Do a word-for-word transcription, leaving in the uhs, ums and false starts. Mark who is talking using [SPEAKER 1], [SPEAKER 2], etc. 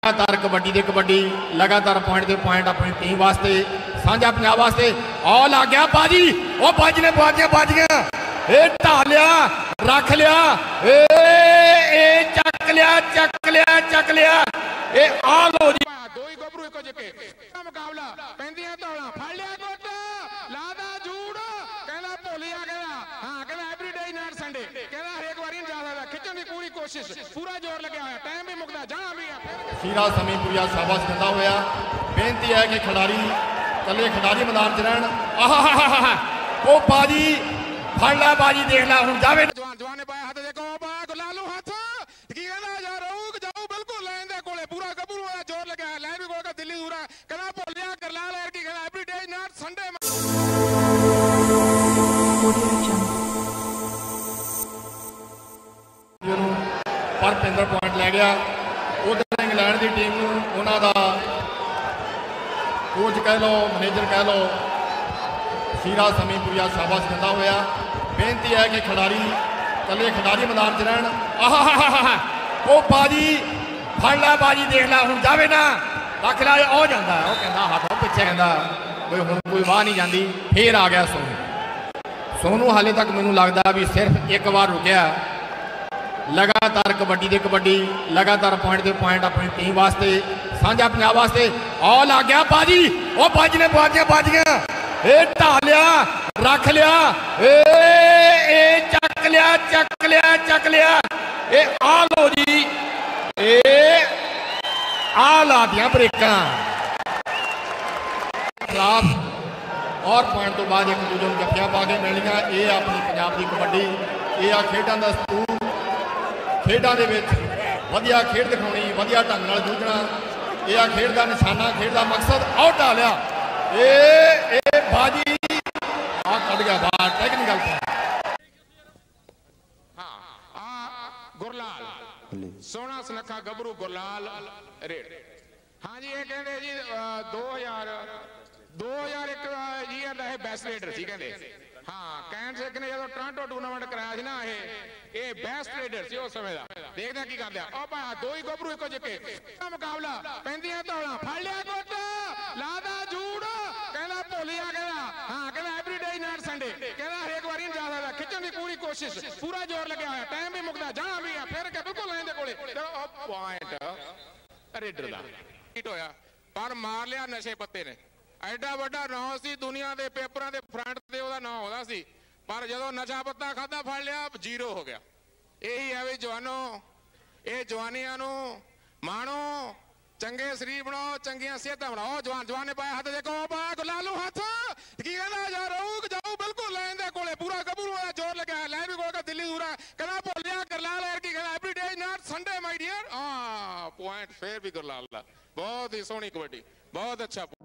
[SPEAKER 1] लगातार कबड्डी दे कबड्डी लगातार पॉइंट दे पॉइंट अपनी टीम वास्ते सांझा पंजाब वास्ते ऑल आ गया बाजी ओ बाजी ने बाजियां बाजियां ए ढा लिया रख लिया ए ए चक लिया चक लिया चक लिया ए आ लो जी
[SPEAKER 2] दो ही गबरू इको जिके मुकाबला पैंदियां तौला फड़ लिया गुट लादा जूड़ कहना भोलिया कहना हां कहना एवरीडे नॉट संडे कहना हर एक बारी जा सकदा खिचण दी पूरी कोशिश पूरा जोर लगा होया टाइम भी मुकदा जहां भी है
[SPEAKER 1] शीरा समीपुरिया शाबाश दिंदा होया बेनती है कि खिडारी कले खिडारी मैदान च रहन आहा ओ बाजी फड़ ला बाजी देख ला हुन जावे
[SPEAKER 2] जवान जवान ने पाया हाथ देखो बा गुलालू हाथ की कहना जा रहूग जाऊ बिल्कुल लाइन दे कोले पूरा गबरू वाला जोर लगा है लाइन भी कोल का दिल्ली दूरा कहना भोलिया करलाल यार की कहना एवरीडे नॉट संडे
[SPEAKER 1] पर पिंदर पॉइंट लै गया उधर इंग्लैंड की टीम उन्होंने कोच कह लो मैनेजर कह लो शीरा समीपुरिया शाबाश दिंदा होया बेनती है कि खिडारी कले खिडारी मैदान च रहन आहा ओ बाजी फड़ ला बाजी देख ला हुन जावे ना रख ला ओ जांदा ओ कहंदा हाथ पिछे कहंदा कोई हुन कोई वाह नहीं जाती फिर आ गया सोनू सोनू हाले तक मैनू लगता भी सिर्फ एक बार रुकिया लगातार कबड्डी दे कबड्डी लगातार पॉइंट दे पॉइंट अपनी टीम वास्ते सांझा पंजाब वास्ते ऑल आ गया बाजी ओ बाजी ने बाजियां बाजियां ए ढा लिया रख लिया ए ए चक लिया चक लिया चक लिया ए आ लो जी ए आ ला दियां ब्रेकां खिलाफ और पॉइंट तो बाद एक दूजे को जफ्फियां पा के मिलनियां ये अपनी पंजाब की कबड्डी ये आ खेडां दा सतूर खेडां दे विच वधिया खेड दिखाउणी वधिया ढंग नाल जूझना ये आ खेड दा निशाना खेड दा मकसद आउट ढा लिया ए ए बाजी आ कट गया बाहर टेक्निकल
[SPEAKER 2] हां आ गुरलाल सोना सुनखा गबरू गुरलाल रेड हां जी ये कहंदे जी दो हज़ार दो हज़ार एक ईयर ਦਾ ਇਹ ਬੈਸਟ ਰੇਡਰ ਸੀ ਕਹਿੰਦੇ ਹਾਂ ਕੈਨ ਸਿੱਖ ਨੇ ਜਦੋਂ ਟੋਰਾਂਟੋ ਟੂਰਨਾਮੈਂਟ ਕਰਾਇਆ ਸੀ ਨਾ ਇਹ ਇਹ ਬੈਸਟ ਰੇਡਰ ਸੀ ਉਸ ਸਮੇਂ ਦਾ ਦੇਖਦੇ ਕੀ ਕਰਦੇ ਆ ਉਹ ਭਾ ਦੋ ਹੀ ਗੱਭਰੂ ਇੱਕੋ ਜਿੱਕੇ ਮੁਕਾਬਲਾ ਪੈਂਦੀਆਂ ਤੌਲਾ ਫੜ ਲਿਆ ਗੁੱਟ ਲਾਦਾ ਜੂੜ ਕਹਿੰਦਾ ਭੋਲਿਆ ਕਹਿੰਦਾ ਹਾਂ ਕਹਿੰਦਾ ਐਵਰੀਡੇ ਨॉट ਸੰਡੇ ਕਹਿੰਦਾ ਹਰ ਇੱਕ ਵਾਰੀ ਜਾ ਸਕਦਾ ਖਿੱਚਣ ਦੀ ਪੂਰੀ ਕੋਸ਼ਿਸ਼ ਪੂਰਾ ਜ਼ੋਰ ਲੱਗਿਆ ਹੋਇਆ ਟਾਈਮ ਵੀ ਮੁਕਦਾ ਜਹਾਂ ਵੀ ਆ ਫਿਰ ਕਿ ਬਿਲਕੁਲ ਲਾਈਨ ਦੇ ਕੋਲੇ ਚਲੋ ਪੁਆਇੰਟ ਰੇਡਰ ਦਾ ਹਿੱਟ ਹੋਇਆ ਪਰ ਮਾਰ ਲਿਆ ਨਸ਼ੇ ਪੱਤੇ ਨੇ ਐਡਾ ਵੱਡਾ ਨਾਂ ਸੀ ਦੁਨੀਆ ਦੇ ਪੇਪਰਾਂ ਦੇ ਫਰੰਟ ਤੇ ਉਹਦਾ ਨਾਂ ਆਉਂਦਾ ਸੀ ਪਰ ਜਦੋਂ ਨਸ਼ਾ ਪੱਤਾ ਖਾਦਾ ਫੜ ਲਿਆ ਜ਼ੀਰੋ ਹੋ ਗਿਆ ਇਹੀ ਹੈ ਵੀ ਜਵਾਨੋ ਇਹ ਜਵਾਨੀਆਂ ਨੂੰ ਮਾਣੋ ਚੰਗੇ ਸਰੀਰ ਬਣਾਓ ਚੰਗੀਆਂ ਸਿਹਤਾਂ ਬਣਾਓ ਜਵਾਨ ਜਵਾਨ ਨੇ ਪਾਇਆ ਹੱਥ ਦੇਖੋ ਬਾ ਗੁਲਾਲੂ ਹੱਥ ਕੀ ਕਹਿੰਦਾ ਜਾ ਰਹੂਗ ਜਾਊ ਬਿਲਕੁਲ ਲਾਈਨ ਦੇ ਕੋਲੇ ਪੂਰਾ ਗਬਰੂ ਵਾਲਾ ਜ਼ੋਰ ਲਗਾ ਲਾਈਨ ਵੀ ਕੋਲ ਦਾ ਦਿੱਲੀ ਦੂਰਾ ਕਹਿੰਦਾ ਭੋਲਿਆ ਕਰਲਾਲ ਯਾਰ ਕੀ ਕਹਿੰਦਾ everyday not Sunday my dear ਆ ਪੁਆਇੰਟ ਫੇਰ ਵੀ ਗੁਰਲਾਲ ਦਾ ਬਹੁਤ ਹੀ ਸੋਹਣੀ ਕਬੱਡੀ ਬਹੁਤ ਅੱਛਾ